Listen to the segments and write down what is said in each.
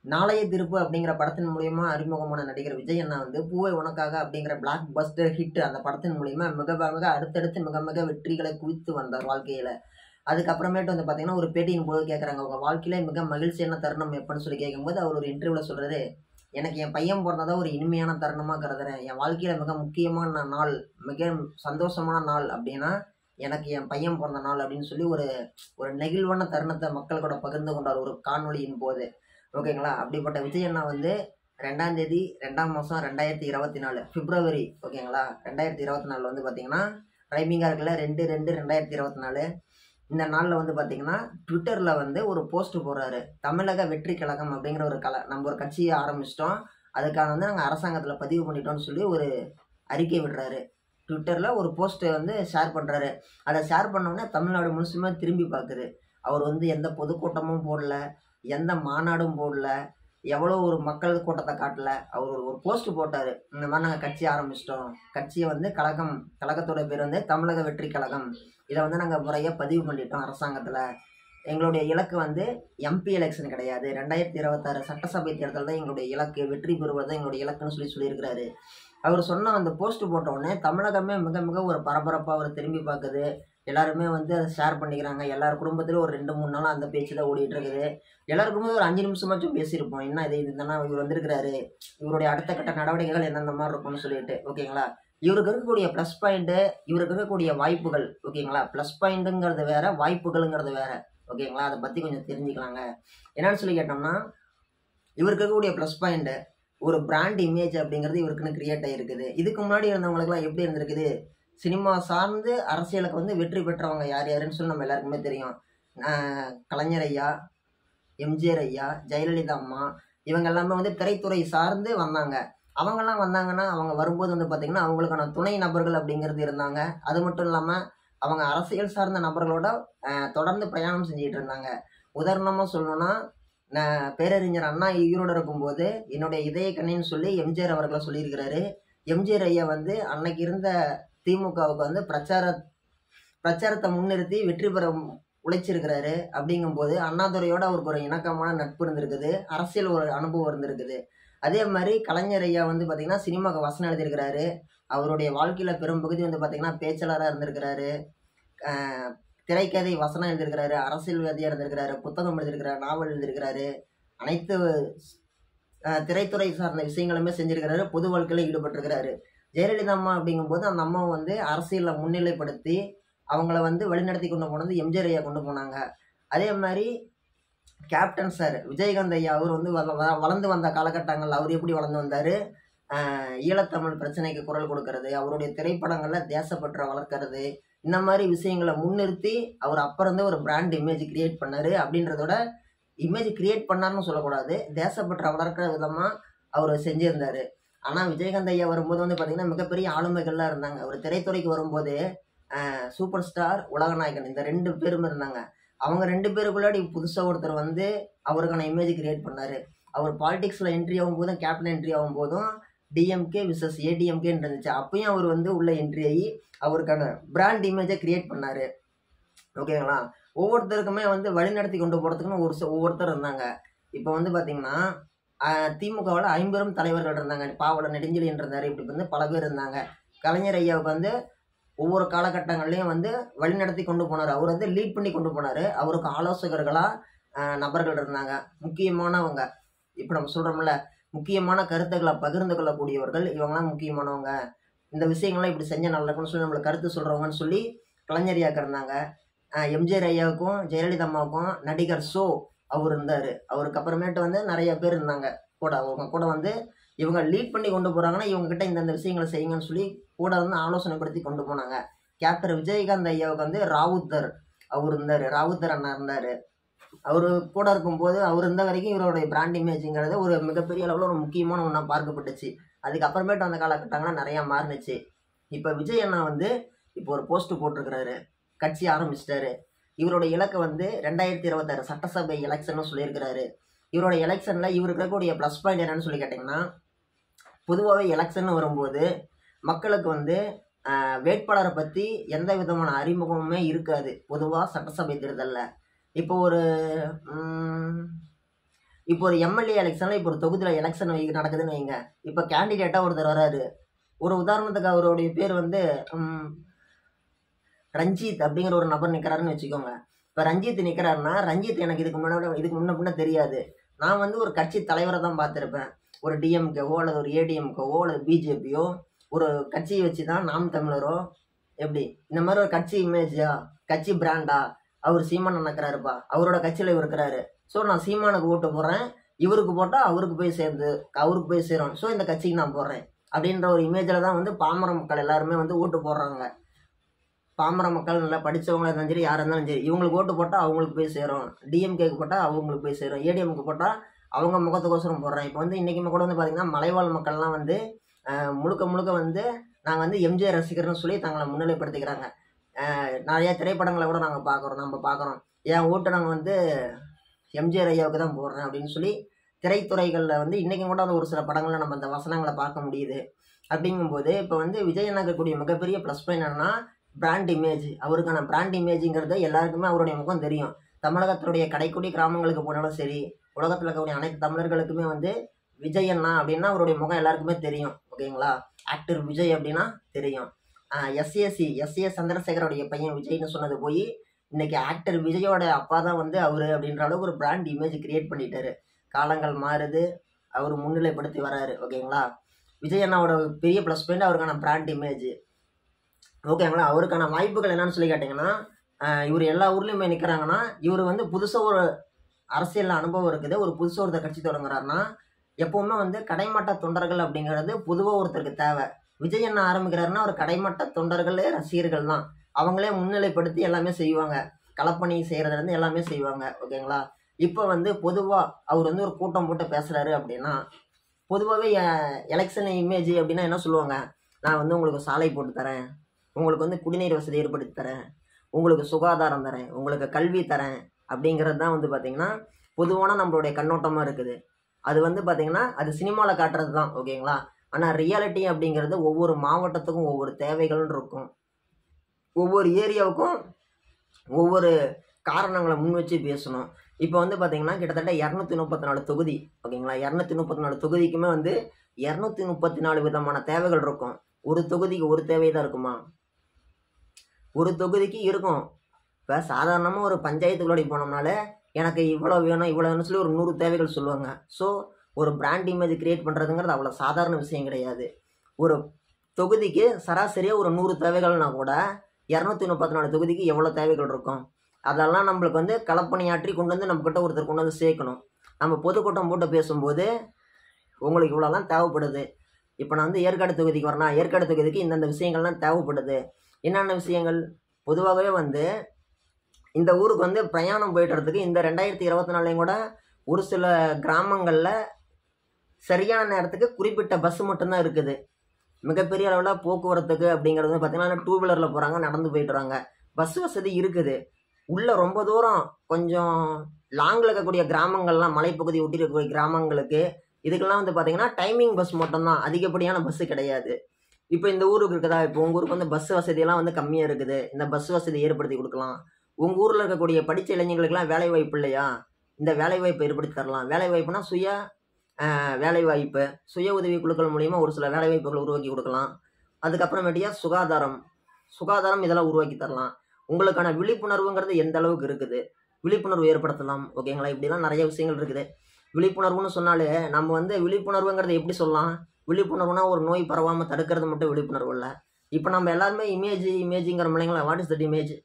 நாளைய திருப்பு அப்படிங்கிற படத்தின் மூலியமா அறிமுகமான நடிகர் விஜய் அண்ணா வந்து பூவே உனக்காக அப்படிங்கிற பிளாக் பஸ்டர் ஹிட் அந்த படத்தின் மூலியமா மிக மிக அடுத்தடுத்து மிக மிக வெற்றிகளை குவித்து வந்தார் வாழ்க்கையில. அதுக்கப்புறமேட்டு வந்து பார்த்தீங்கன்னா, ஒரு பேட்டியின் போது கேட்குறாங்க, உங்க வாழ்க்கையில மிக மகிழ்ச்சியான தருணம் எப்பன்னு சொல்லி கேட்கும்போது, அவர் ஒரு இன்டர்வியூல சொல்றாரு, எனக்கு என் பையன் பிறந்ததா ஒரு இனிமையான தருணமா கருதுறேன். என் வாழ்க்கையில மிக முக்கியமான நாள், மிக சந்தோஷமான நாள் அப்படின்னா, எனக்கு என் பையன் பிறந்த நாள் அப்படின்னு சொல்லி ஒரு ஒரு நெகிழ்வான தருணத்தை மக்கள் கூட பகிர்ந்து கொண்டார் ஒரு காணொளியின் போது. ஓகேங்களா? அப்படிப்பட்ட விஜய் அண்ணா வந்து 2ஆம் தேதி 2ஆம் மாதம் 2024 பிப்ரவரி ஓகேங்களா? 2024 வந்து பார்த்தீங்கன்னா, ரைமிங்காக இருக்குல்ல 2/2/2024 இந்த நாளில் வந்து பார்த்தீங்கன்னா, ட்விட்டரில் வந்து ஒரு போஸ்ட் போடுறாரு. தமிழக வெற்றி கழகம் அப்படிங்கிற ஒரு நம்ம ஒரு கட்சியை ஆரம்பிச்சிட்டோம். அதுக்கான வந்து நாங்கள் அரசாங்கத்தில் பதிவு பண்ணிட்டோம்னு சொல்லி ஒரு அறிக்கை விடுறாரு. ட்விட்டரில் ஒரு போஸ்ட்டை வந்து ஷேர் பண்ணுறாரு. அதை ஷேர் பண்ணோடனே தமிழ்நாடு முழுசுமே திரும்பி பார்க்குது. அவர் வந்து எந்த பொதுக்கூட்டமும் போடல, எந்த மாநாடும் போடல, எவ்வளோ ஒரு மக்கள் கூட்டத்தை காட்டல. அவர் ஒரு போஸ்ட் போட்டார். இந்த மாதிரி நாங்கள் கட்சி ஆரம்பிச்சிட்டோம். கட்சியை வந்து கழகத்தோட பேர் வந்து தமிழக வெற்றி கழகம். இதை வந்து நாங்கள் முறையாக பதிவு பண்ணிட்டோம் அரசாங்கத்தில். எங்களுடைய இலக்கு வந்து எம்பி எலெக்ஷன் கிடையாது, 2026 சட்டசபை தேர்தல் தான் எங்களுடைய இலக்கு, வெற்றி பெறுவது தான் எங்களுடைய இலக்குன்னு சொல்லியிருக்கிறாரு. அவர் சொன்ன அந்த போஸ்ட் போட்ட உடனே தமிழகமே மிக மிக ஒரு பரபரப்பாக அவர் திரும்பி பார்க்குது. எல்லாருமே வந்து அதை ஷேர் பண்ணிக்கிறாங்க. எல்லார் குடும்பத்திலும் ஒரு 2-3 நாளாக அந்த பேச்சு தான் ஓடிட்டு இருக்குது. எல்லாருக்குமே ஒரு 5 நிமிஷமாச்சும் பேசியிருப்போம். என்ன இது இதுதானா இவர் வந்திருக்கிறாரு, இவருடைய அடுத்த கட்ட நடவடிக்கைகள் எந்தெந்த மாதிரி இருக்கும்னு சொல்லிட்டு. ஓகேங்களா? இவருக்கு இருக்கக்கூடிய ப்ளஸ் பாயிண்ட்டு, இவருக்கு இருக்கக்கூடிய வாய்ப்புகள். ஓகேங்களா? ப்ளஸ் பாயிண்ட்டுங்கிறது வேற, வாய்ப்புகள்ங்கிறது வேற. ஓகேங்களா? அதை பற்றி கொஞ்சம் தெரிஞ்சுக்கலாங்க. என்னன்னு சொல்லி கேட்டோம்னா, இவருக்கு இருக்கக்கூடிய ப்ளஸ் பாயிண்ட்டு ஒரு பிராண்ட் இமேஜ் அப்படிங்கிறது இவருக்குன்னு கிரியேட் ஆகிருக்குது. இதுக்கு முன்னாடி இருந்தவங்களுக்குலாம் எப்படி இருந்திருக்குது, சினிமா சார்ந்து அரசியலுக்கு வந்து வெற்றி பெற்றவங்க யார் யாருன்னு சொல்லி நம்ம எல்லாருக்குமே தெரியும். கலைஞர் ஐயா, எம்ஜிஆர் ஐயா, ஜெயலலிதா அம்மா, இவங்க எல்லாமே வந்து திரைத்துறை சார்ந்து வந்தாங்க. அவங்கெல்லாம் வந்தாங்கன்னா அவங்க வரும்போது வந்து பார்த்திங்கன்னா அவங்களுக்கான துணை நபர்கள் அப்படிங்கிறது இருந்தாங்க. அது மட்டும் இல்லாமல் அவங்க அரசியல் சார்ந்த நபர்களோட தொடர்ந்து பிரயாணம் செஞ்சுட்டு இருந்தாங்க. உதாரணமாக சொல்லணும்னா, பேரறிஞர் அண்ணா ஈரோடு இருக்கும்போது என்னுடைய இதய கண்ணின்னு சொல்லி எம்ஜிஆர் அவர்களை சொல்லியிருக்கிறாரு. எம்ஜிஆர் ஐயா வந்து அன்னைக்கு இருந்த திமுகவுக்கு வந்து பிரச்சாரத்தை முன்னிறுத்தி வெற்றி பெற உழைச்சிருக்கிறாரு. அப்படிங்கும்போது அண்ணாதுரையோட அவருக்கு ஒரு இணக்கமான நட்பு இருந்திருக்குது, அரசியல் ஒரு அனுபவம் இருந்திருக்குது. அதே மாதிரி கலைஞர் ஐயா வந்து பார்த்தீங்கன்னா சினிமாவுக்கு வசனம் எழுதியிருக்கிறாரு. அவருடைய வாழ்க்கையில் பெரும்பகுதி வந்து பார்த்தீங்கன்னா பேச்சாளராக இருந்திருக்கிறாரு, திரைக்கதை வசனம் எழுதியிருக்கிறாரு, அரசியல்வாதியாக இருந்திருக்கிறாரு, புத்தகம் எழுதியிருக்கிறாரு, நாவல் எழுதியிருக்கிறாரு, அனைத்து திரைத்துறை சார்ந்த விஷயங்களுமே செஞ்சிருக்கிறாரு, பொது வாழ்க்கையில் ஈடுபட்டிருக்கிறாரு. ஜெயலலிதா அம்மா அப்படிங்கும்போது அந்த அம்மாவை வந்து அரசியலில் முன்னிலைப்படுத்தி அவங்கள வந்து வழிநடத்தி கொண்டு போனது எம்ஜிஆர் ஐயா கொண்டு போனாங்க. அதே மாதிரி கேப்டன் சார் விஜயகாந்த் ஐயா அவர் வந்து வளர்ந்து வந்த காலகட்டங்கள் அவர் எப்படி வளர்ந்து வந்தார், ஈழத்தமிழ் பிரச்சனைக்கு குரல் கொடுக்கறது, அவருடைய திரைப்படங்களில் தேசப்பற்ற வளர்க்கறது, இந்த மாதிரி விஷயங்களை முன்னிறுத்தி அவர் அப்பறந்தே ஒரு பிராண்ட் இமேஜ் கிரியேட் பண்ணார். அப்படின்றதோட இமேஜ் கிரியேட் பண்ணார்னு சொல்லக்கூடாது, தேசப்பற்ற வளர்க்குற விதமாக அவர் செஞ்சுருந்தார். ஆனால் விஜயகாந்த் ஐயா வரும்போது வந்து பார்த்திங்கன்னா மிகப்பெரிய ஆளுமைகள்லாம் இருந்தாங்க. அவர் திரைத்துறைக்கு வரும்போது சூப்பர் ஸ்டார், உலகநாயகன் இந்த 2 பேரும் இருந்தாங்க. அவங்க 2 பேருக்குள்ளாடி புதுசாக ஒருத்தர் வந்து அவருக்கான இமேஜ் கிரியேட் பண்ணார். அவர் பாலிடிக்ஸில் என்ட்ரி ஆகும்போதும் கேப்டன் என்ட்ரி ஆகும்போதும் டிஎம்கே விசஸ் ஏடிஎம்கேன்னு இருந்துச்சு. அப்பயும் அவர் வந்து உள்ள என்ட்ரி ஆகி அவருக்கான பிராண்ட் இமேஜை கிரியேட் பண்ணார். ஓகேங்களா? ஒவ்வொருத்தருக்குமே வந்து வழிநடத்தி கொண்டு போகிறதுக்குன்னு ஒவ்வொருத்தர் இருந்தாங்க. இப்போ வந்து பார்த்திங்கன்னா திமுகவில் 50 தலைவர்கள் இருந்தாங்க. பாவலர் நெடுஞ்செழியன் இருந்தார். இப்படி வந்து பல பேர் இருந்தாங்க. கலைஞர் ஐயாவுக்கு வந்து ஒவ்வொரு காலகட்டங்கள்லையும் வந்து வழிநடத்தி கொண்டு போனார். அவர் வந்து லீட் பண்ணி கொண்டு போனார். அவருக்கு ஆலோசகர்களாக நபர்கள் இருந்தாங்க, முக்கியமானவங்க. இப்போ நம்ம சொல்கிறோம்ல, முக்கியமான கருத்துக்களை பகிர்ந்து கொள்ளக்கூடியவர்கள், இவங்களாம் முக்கியமானவங்க, இந்த விஷயங்கள்லாம் இப்படி செஞ்சால் நல்லா இருக்கும்னு சொல்லி நம்மளுக்கு கருத்து சொல்கிறவங்கன்னு சொல்லி கலைஞர் ஐயாவுக்கு இருந்தாங்க. எம்ஜிஆர் ஐயாவுக்கும் ஜெயலலிதா அம்மாவுக்கும் நடிகர் ஷோ அவர் இருந்தார். அவருக்கு அப்புறமேட்டு வந்து நிறைய பேர் இருந்தாங்க கூட. அவங்க கூட வந்து இவங்க லீட் பண்ணி கொண்டு போகிறாங்கன்னா இவங்ககிட்ட இந்தந்த விஷயங்களை செய்யுங்கன்னு சொல்லி கூட வந்து ஆலோசனைப்படுத்தி கொண்டு போனாங்க. கேப்டன் விஜயகாந்த் ஐயாவுக்கு வந்து ராவுத்தர் அவர் இருந்தார், ராவுத்தர் அண்ணா இருந்தார். அவர் கூட இருக்கும்போது அவர் இருந்த வரைக்கும் இவருடைய பிராண்ட் இமேஜுங்கிறது ஒரு மிகப்பெரிய அளவில் ஒரு முக்கியமான ஒன்றா பார்க்கப்பட்டுச்சு. அதுக்கப்புறமேட்டு அந்த காலகட்டங்கள்லாம் நிறையா மாறினுச்சு. இப்போ விஜய் அண்ணா வந்து இப்போ ஒரு போஸ்ட் போட்டிருக்கிறாரு, கட்சி ஆரம்பிச்சிட்டாரு. இவருடைய இலக்கை வந்து 2026 சட்டசபை எலெக்ஷன்னு சொல்லியிருக்கிறாரு. இவரோட எலெக்ஷனில் இவருக்கு இருக்கக்கூடிய ப்ளஸ் பாயிண்ட் என்னன்னு சொல்லி கேட்டிங்கன்னா, பொதுவாகவே எலெக்ஷன் வரும்போது மக்களுக்கு வந்து வேட்பாளரை பற்றி எந்த விதமான அறிமுகமுமே இருக்காது பொதுவாக சட்டசபை தேர்தலில். இப்போ இப்போ ஒரு எம்எல்ஏ எலெக்ஷனில் இப்போ ஒரு தொகுதியில் எலெக்ஷன் நடக்குதுன்னு வைங்க. இப்போ கேண்டிடேட்டாக ஒருத்தர் வராரு. ஒரு உதாரணத்துக்கு அவருடைய பேர் வந்து ரஞ்சித் அப்படிங்கிற ஒரு நபர் நிற்கிறாருன்னு வச்சுக்கோங்க. இப்போ ரஞ்சித் நிற்கிறாருன்னா, ரஞ்சித் எனக்கு இதுக்கு முன்ன தெரியாது. நான் வந்து ஒரு கட்சி தலைவரை தான் பார்த்துருப்பேன். ஒரு டிஎம்கேவோ அல்லது ஒரு ஏடிஎம்கேவோ அல்லது பிஜேபியோ ஒரு கட்சியை வச்சு தான் நாம் தமிழரோ எப்படி இந்த மாதிரி ஒரு கட்சி இமேஜா, கட்சி பிராண்டா, அவர் சீமான் நினைக்கிறாருப்பா, அவரோட கட்சியில் இவர் இருக்கிறாரு. ஸோ நான் சீமானுக்கு ஓட்டு போடுறேன், இவருக்கு போட்டால் அவருக்கு போய் சேரும். ஸோ இந்த கட்சிக்கு நான் போடுறேன் அப்படின்ற ஒரு இமேஜில் தான் வந்து பாமர மக்கள் எல்லாருமே வந்து ஓட்டு போடுறாங்க. பாமர மக்கள் நல்லா படித்தவங்களா இருந்தாலும் சரி, யாராக இருந்தாலும் சரி, இவங்களுக்கு ஓட்டு போட்டால் அவங்களுக்கு போய் சேரும், டிஎம்கேக்கு போட்டால் அவங்களுக்கு போய் சேரும், ஏடிஎம்க்கு போட்டால் அவங்க முகத்துக்கோசரம் போடுறேன். இப்போ வந்து இன்றைக்குமே கூட வந்து பார்த்திங்கன்னா மலைவாழ் மக்கள்லாம் வந்து முழுக்க வந்து நாங்கள் வந்து எம்ஜிஆர் ரசிகர்னு சொல்லி தங்களை முன்னிலைப்படுத்திக்கிறாங்க. நிறைய திரைப்படங்களை கூட நம்ம பார்க்குறோம். என் ஓட்டு நாங்கள் வந்து எம்ஜிஆர் ஐயாவுக்கு தான் போடுறேன் அப்படின்னு சொல்லி திரைத்துறைகளில் வந்து இன்றைக்கும் கூட அந்த ஒரு சில படங்களில் நம்ம அந்த வசனங்களை பார்க்க முடியுது. அப்படிங்கும்போது இப்போ வந்து விஜய் கூடிய மிகப்பெரிய ப்ளஸ் பாயிண்ட் என்னன்னா பிராண்ட் இமேஜ். அவருக்கான பிராண்ட் இமேஜுங்கிறது எல்லாருக்குமே அவருடைய முகம் தெரியும். தமிழகத்துடைய கடைக்குடி கிராமங்களுக்கு போனாலும் சரி, உலகத்தில் இருக்கக்கூடிய அனைத்து தமிழர்களுக்குமே வந்து விஜய் அண்ணா அப்படின்னா அவருடைய முகம் எல்லாருக்குமே தெரியும். ஓகேங்களா? ஆக்டர் விஜய் அப்படின்னா தெரியும். எஸ்ஏ சந்திரசேகரோடைய பையன் விஜய்னு சொன்னது போய் இன்னைக்கு ஆக்டர் விஜயோட அப்பா தான் வந்து அவரு அப்படின்ற அளவுக்கு ஒரு பிராண்ட் இமேஜ் கிரியேட் பண்ணிட்டாரு. காலங்கள் மாறுது, அவர் முன்னிலைப்படுத்தி வராரு. ஓகேங்களா? விஜய் அண்ணாவோட பெரிய ப்ளஸ் பாயிண்ட் அவருக்கான பிராண்ட் இமேஜ். ஓகேங்களா? அவருக்கான வாய்ப்புகள் என்னன்னு சொல்லி கேட்டிங்கன்னா, இவர் எல்லா ஊர்லேயுமே நிற்கிறாங்கன்னா, இவர் வந்து புதுசாக ஒரு அரசியல் அனுபவம் இருக்குது. ஒரு புதுசாக ஒருத்தர் கட்சி தொடங்குறாருன்னா எப்பவுமே வந்து கடைமட்ட தொண்டர்கள் அப்படிங்கிறது பொதுவாக ஒருத்தருக்கு தேவை. விஜய் அண்ணா ஆரம்பிக்கிறாருன்னா ஒரு கடைமட்ட தொண்டர்களே ரசிகர்கள் தான். அவங்களே முன்னிலைப்படுத்தி எல்லாமே செய்வாங்க. களப்பணி செய்கிறதுலேருந்து எல்லாமே செய்வாங்க. ஓகேங்களா? இப்போ வந்து பொதுவாக அவர் வந்து ஒரு கூட்டம் போட்டு பேசுகிறாரு அப்படின்னா, பொதுவாகவே எலெக்ஷன் இமேஜ் அப்படின்னா என்ன சொல்லுவாங்க? நான் வந்து உங்களுக்கு சாலை போட்டு தரேன், உங்களுக்கு வந்து குடிநீர் வசதி ஏற்படுத்தி தரேன், உங்களுக்கு சுகாதாரம் தரேன், உங்களுக்கு கல்வி தரேன் அப்படிங்கிறது தான் வந்து பார்த்திங்கன்னா பொதுவான நம்மளுடைய கண்ணோட்டமாக இருக்குது. அது வந்து பார்த்திங்கன்னா அது சினிமாவில் காட்டுறது தான். ஓகேங்களா? ஆனால் ரியாலிட்டி அப்படிங்கிறது ஒவ்வொரு மாவட்டத்துக்கும் ஒவ்வொரு தேவைகள் இருக்கும். ஒவ்வொரு ஏரியாவுக்கும் ஒவ்வொரு காரணங்களை முன் வச்சு பேசணும். இப்போ வந்து பார்த்திங்கன்னா கிட்டத்தட்ட 234 தொகுதி. ஓகேங்களா? 234 தொகுதிக்குமே வந்து 234 விதமான தேவைகள் இருக்கும். ஒரு தொகுதிக்கு ஒரு தேவை தான் இருக்குமா? ஒரு தொகுதிக்கு இருக்கும். இப்போ சாதாரணமாக ஒரு பஞ்சாயத்துக்குள்ளே போனோம்னாலே எனக்கு இவ்வளோ வேணும் இவ்வளோன்னு சொல்லி ஒரு 100 தேவைகள் சொல்லுவாங்க. ஸோ ஒரு பிராண்ட் இமேஜ் கிரியேட் பண்ணுறதுங்கிறது அவ்வளோ சாதாரண விஷயம் கிடையாது. ஒரு தொகுதிக்கு சராசரியாக ஒரு 100 தேவைகள்னா கூட 234 தொகுதிக்கு எவ்வளோ தேவைகள் இருக்கும்? அதெல்லாம் நம்மளுக்கு வந்து களப்பணியாற்றி கொண்டு வந்து நம்மக்கிட்ட ஒருத்தர் கொண்டு வந்து சேர்க்கணும். நம்ம பொதுக்கூட்டம் போட்டு பேசும்போது உங்களுக்கு இவ்வளோலாம் தேவைப்படுது. இப்போ நான் வந்து ஏற்காடு தொகுதிக்கு வரேன்னா ஏற்காடு தொகுதிக்கு இந்தந்த விஷயங்கள்லாம் தேவைப்படுது. என்னென்ன விஷயங்கள்? பொதுவாகவே வந்து இந்த ஊருக்கு வந்து பிரயாணம் போய்ட்டுறதுக்கு இந்த 2024 கூட ஒரு சில கிராமங்களில் சரியான நேரத்துக்கு குறிப்பிட்ட பஸ் மட்டும்தான் இருக்குது. மிகப்பெரிய அளவில் போக்குவரத்துக்கு அப்படிங்கிறது வந்து பார்த்திங்கன்னா 2 வீலரில் போகிறாங்க, நடந்து போயிட்டுறாங்க. பஸ் வசதி இருக்குது. உள்ளே ரொம்ப தூரம் கொஞ்சம் லாங்கில் இருக்கக்கூடிய கிராமங்கள்லாம், மலைப்பகுதி ஒட்டி இருக்கக்கூடிய கிராமங்களுக்கு இதுக்கெல்லாம் வந்து பார்த்திங்கன்னா டைமிங் பஸ் மட்டும்தான், அதிகப்படியான பஸ்ஸு கிடையாது. இப்போ இந்த ஊருக்கு இருக்குதா? இப்போ உங்கள் ஊருக்கு வந்து பஸ் வசதியெல்லாம் வந்து கம்மியாக இருக்குது. இந்த பஸ் வசதி ஏற்படுத்தி கொடுக்கலாம். உங்கள் ஊரில் இருக்கக்கூடிய படித்த இளைஞர்களுக்கெல்லாம் வேலை வாய்ப்பு இல்லையா? இந்த வேலைவாய்ப்பை ஏற்படுத்தி தரலாம். வேலைவாய்ப்புனா வேலைவாய்ப்பு, சுய உதவி குழுக்கள் மூலிமா ஒரு சில வேலைவாய்ப்புகளை உருவாக்கி கொடுக்கலாம். அதுக்கப்புறமேட்டியா சுகாதாரம் இதெல்லாம் உருவாக்கி தரலாம். உங்களுக்கான விழிப்புணர்வுங்கிறது எந்த அளவுக்கு இருக்குது? விழிப்புணர்வு ஏற்படுத்தலாம். ஓகேங்களா? இப்படிலாம் நிறைய விஷயங்கள் இருக்குது. விழிப்புணர்வுன்னு சொன்னாலே நம்ம வந்து விழிப்புணர்வுங்கிறத எப்படி சொல்லலாம்? விழிப்புணர்வுனா ஒரு நோய் பரவாமல் தடுக்கிறது மட்டும் விழிப்புணர்வு இல்லை. இப்போ நம்ம எல்லாருமே இமேஜுங்கிற முறைங்களா? What is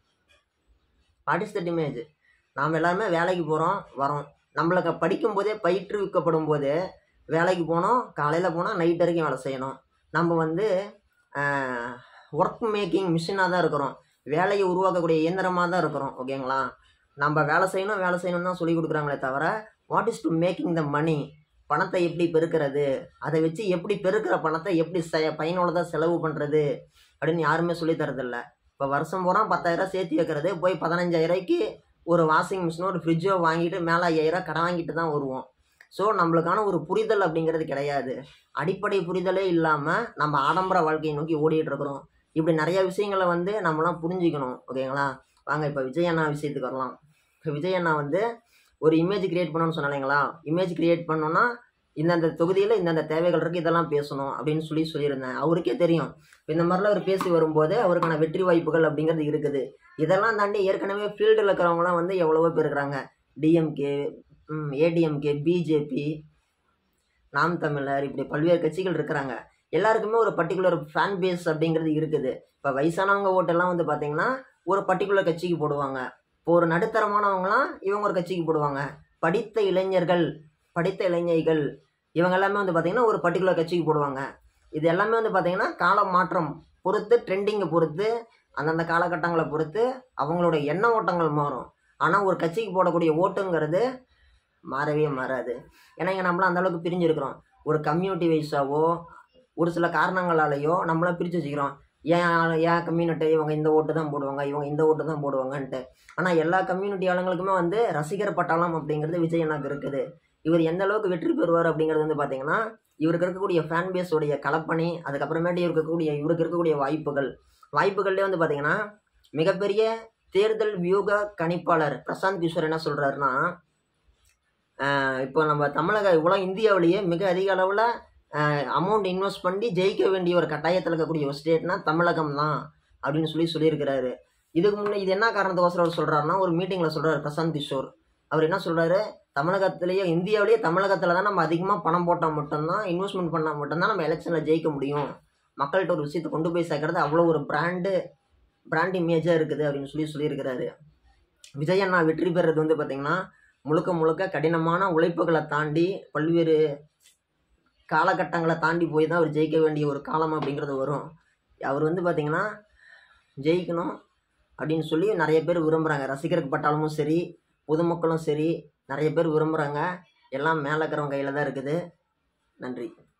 that image? நாம் எல்லாருமே வேலைக்கு போகிறோம், வரோம். நம்மளுக்கு படிக்கும்போதே பயிற்றுவிக்கப்படும் போதே வேலைக்கு போனோம், காலையில் போனால் நைட் வரைக்கும் வேலை செய்யணும். நம்ம வந்து ஒர்க் மேக்கிங் மிஷினாக தான் இருக்கிறோம். வேலையை உருவாக்கக்கூடிய இயந்திரமாக தான் இருக்கிறோம். ஓகேங்களா? நம்ம வேலை செய்யணும் தான் சொல்லி கொடுக்குறாங்களே தவிர what is to making the money? பணத்தை எப்படி பெருக்கிறது, அதை வச்சு எப்படி பெருக்கிற பணத்தை எப்படி பயனுள்ளதாக செலவு பண்ணுறது அப்படின்னு யாருமே சொல்லித்தரதில்ல. இப்போ வருஷம் பூரா 10,000 சேர்த்து வைக்கிறது, போய் 15,000க்கு ஒரு வாஷிங் மிஷினோ ஒரு ஃப்ரிட்ஜோ வாங்கிட்டு மேலே 5,000 கடன் வாங்கிட்டு தான் வருவோம். ஸோ நம்மளுக்கான ஒரு புரிதல் அப்படிங்கிறது கிடையாது. அடிப்படை புரிதலே இல்லாமல் நம்ம ஆடம்பர வாழ்க்கையை நோக்கி ஓடிட்டு இருக்கிறோம். இப்படி நிறைய விஷயங்களை வந்து நம்மளாம் புரிஞ்சுக்கணும். ஓகேங்களா? வாங்க இப்போ விஜய் அண்ணா விஷயத்துக்கு வரலாம். இப்போ விஜய் அண்ணா வந்து ஒரு இமேஜ் கிரியேட் பண்ணணும்னு சொன்னாங்களா, இமேஜ் கிரியேட் பண்ணோன்னா இந்தந்த தொகுதியில் இந்தந்த தேவைகள் இருக்குது, இதெல்லாம் பேசணும் அப்படின்னு சொல்லியிருந்தேன். அவருக்கே தெரியும். இந்த மாதிரிலாம் அவர் பேசி வரும்போது அவருக்கான வெற்றி வாய்ப்புகள் அப்படிங்கிறது இருக்குது. இதெல்லாம் தாண்டி ஏற்கனவே ஃபீல்டில் இருக்கிறவங்களாம் வந்து எவ்வளவோ பேர் இருக்கிறாங்க. டிஎம்கே, ஏடிஎம்கே, பிஜேபி, நாம் தமிழர், இப்படி பல்வேறு கட்சிகள் இருக்கிறாங்க. எல்லாருக்குமே ஒரு பர்டிகுலர் ஃபேன் பேஸ் அப்படிங்கிறது இருக்குது. இப்போ வயசானவங்க ஓட்டெல்லாம் வந்து பார்த்தீங்கன்னா ஒரு பர்டிகுலர் கட்சிக்கு போடுவாங்க. இப்போ ஒரு நடுத்தரமானவங்களாம் இவங்க ஒரு கட்சிக்கு போடுவாங்க. படித்த இளைஞர்கள் இவங்க எல்லாமே வந்து பார்த்தீங்கன்னா ஒரு பர்டிகுலர் கட்சிக்கு போடுவாங்க. இது எல்லாமே வந்து பார்த்தீங்கன்னா கால மாற்றம் பொறுத்து, ட்ரெண்டிங்கை பொறுத்து, அந்தந்த காலகட்டங்களை பொறுத்து அவங்களோட எண்ண ஓட்டங்கள் மாறும். ஆனால் ஒரு கட்சிக்கு போடக்கூடிய ஓட்டுங்கிறது மாறவே மாறாது. ஏன்னா இங்கே நம்மளாம் அந்தளவுக்கு பிரிஞ்சிருக்கிறோம். ஒரு கம்யூனிட்டி வைஸாவோ ஒரு சில காரணங்களாலேயோ நம்மளாம் பிரித்து வச்சுக்கிறோம். ஏன் கம்யூனிட்டி இவங்க இந்த ஓட்டு தான் போடுவாங்க, இவங்க இந்த ஓட்டு தான் போடுவாங்கன்ட்டு. ஆனால் எல்லா கம்யூனிட்டி ஆளுங்களுக்குமே வந்து ரசிகர் பட்டாளம் அப்படிங்கிறது விஜய் அண்ணாக்கு இருக்குது. இவர் எந்த அளவுக்கு வெற்றி பெறுவார் அப்படிங்கிறது வந்து பார்த்தீங்கன்னா இவருக்கு இருக்கக்கூடிய ஃபேன் பேஸோடைய கலப்பணி, அதுக்கப்புறமேட்டு இவருக்கு இருக்கக்கூடிய வாய்ப்புகள்லேயே வந்து பார்த்தீங்கன்னா மிகப்பெரிய தேர்தல் வியூக கணிப்பாளர் பிரசாந்த் கிஷோர் என்ன சொல்கிறாருன்னா, இப்போ நம்ம இவ்வளோ இந்தியாவிலேயே மிக அதிக அளவில் அமௌண்ட் இன்வெஸ்ட் பண்ணி ஜெயிக்க வேண்டிய ஒரு கட்டாயத்தில் இருக்கக்கூடிய ஒரு ஸ்டேட்னா தமிழகம் தான் அப்படின்னு சொல்லியிருக்கிறாரு. இதுக்கு முன்னே இது என்ன காரணத்துக்கோசரம் அவர் சொல்கிறாருன்னா, ஒரு மீட்டிங்கில் சொல்கிறார் பிரசாந்த் கிஷோர். அவர் என்ன சொல்கிறாரு, இந்தியாவிலேயே தமிழகத்தில் தான் நம்ம அதிகமாக பணம் போட்டால் மட்டும்தான், இன்வெஸ்ட்மெண்ட் பண்ணால் மட்டும்தான் நம்ம எலெக்ஷனில் ஜெயிக்க முடியும். மக்கள்கிட்ட ஒரு விஷயத்தை கொண்டு போய் சேர்க்கறது அவ்வளோ ஒரு பிராண்ட் இமேஜாக இருக்குது அப்படின்னு சொல்லியிருக்கிறாரு. விஜய் அண்ணா வெற்றி பெறுறது வந்து பார்த்திங்கன்னா முழுக்க கடினமான உழைப்புகளை தாண்டி பல்வேறு காலகட்டங்களை தாண்டி போய் தான் அவர் ஜெயிக்க வேண்டிய ஒரு காலம் அப்படிங்கிறது வரும். அவர் வந்து பார்த்திங்கன்னா ஜெயிக்கணும் அப்படின்னு சொல்லி நிறைய பேர் விரும்புகிறாங்க. ரசிகருக்கு பட்டாளமும் சரி, பொதுமக்களும் சரி, நிறைய பேர் விரும்புகிறாங்க. எல்லாம் மேலே இருக்கிறவங்க கையில் தான் இருக்குது. நன்றி.